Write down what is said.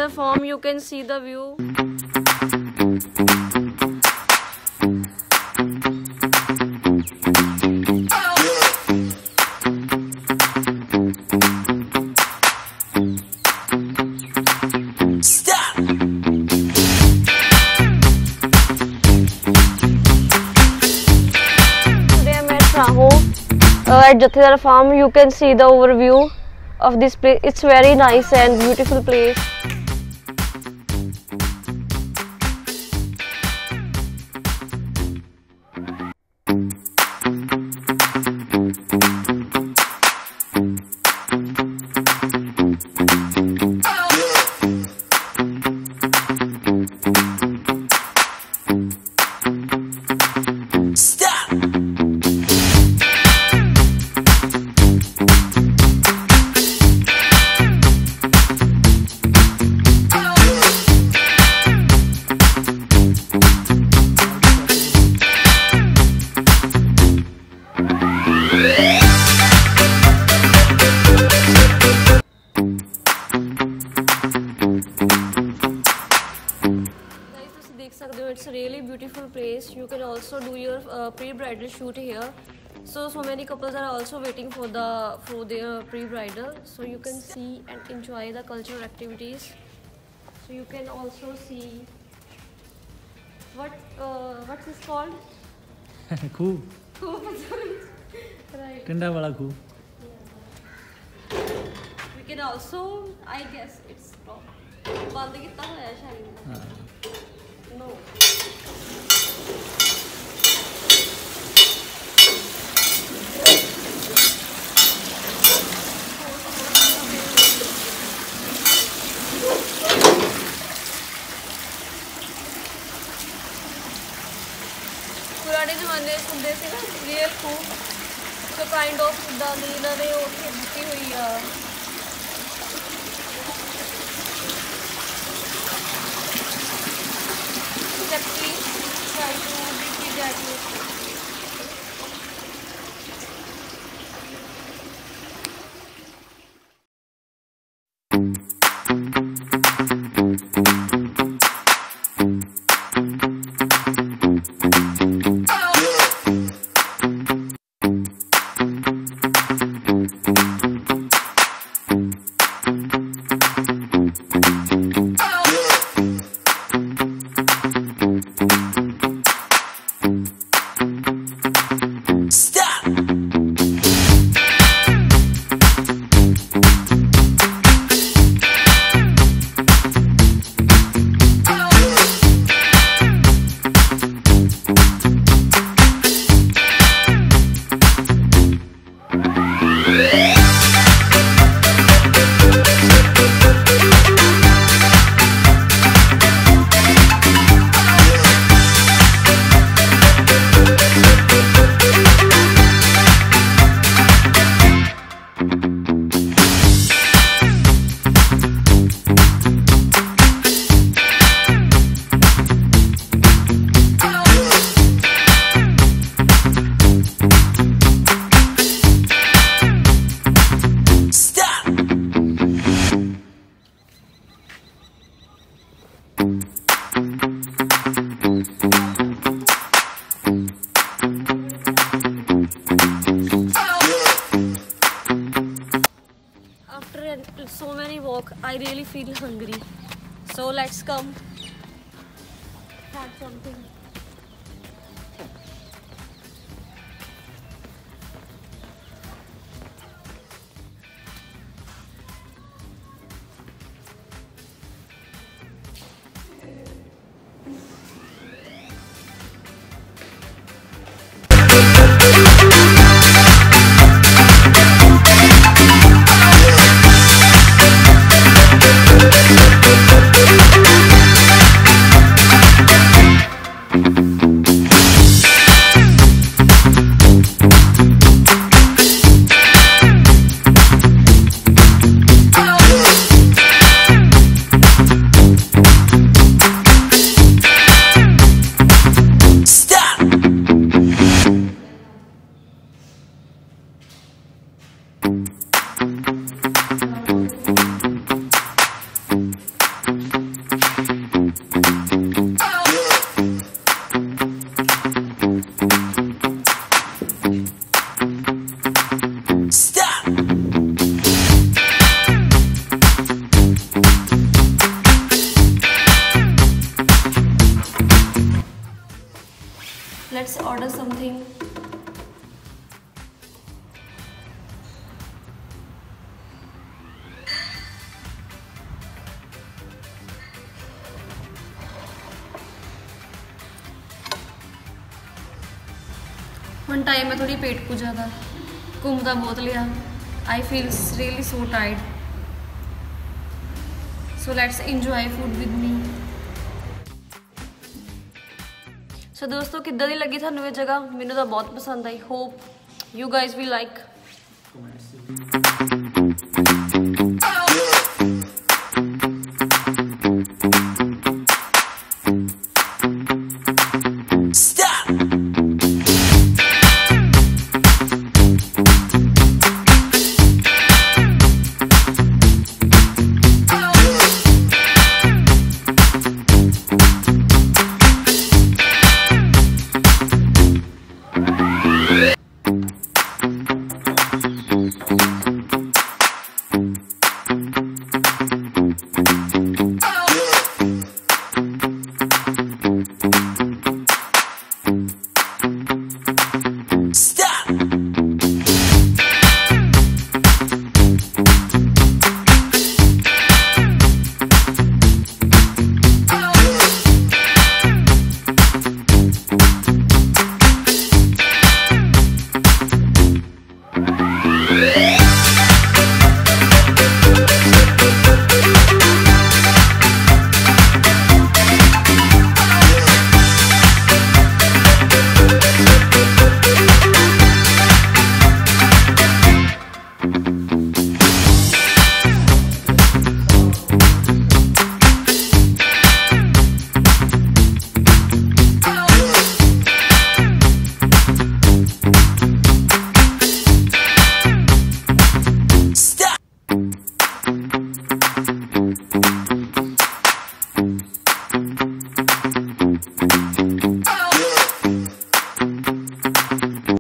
the farm, you can see the view. At Jathedar Farm, you can see the overview of this place. It's very nice and beautiful place. It's a really beautiful place. You can also do your pre-bridal shoot here. So many couples are also waiting for their pre-bridal. So you can see and enjoy the cultural activities. So you can also see what's this called? Khu. Right. Kanda wala khu. We can also, I guess it's stop. बंद कितना है शायद. No. पुराने जमाने सुनते थे ना real खूह तो काइंड ऑफ दा नीना ने उत्थे बुकी हुई आ try to repeat that. So many walk, I really feel hungry. So let's come have something. order something. One time मैं थोड़ी पेट पूजा था, घूमता बहुत लिया. I feel really so tired. So let's enjoy food with me. So दोस्तों किद्दां दी लगी थानू ये जगह? मैनू तो बहुत पसंद आई. Hope you guys will like.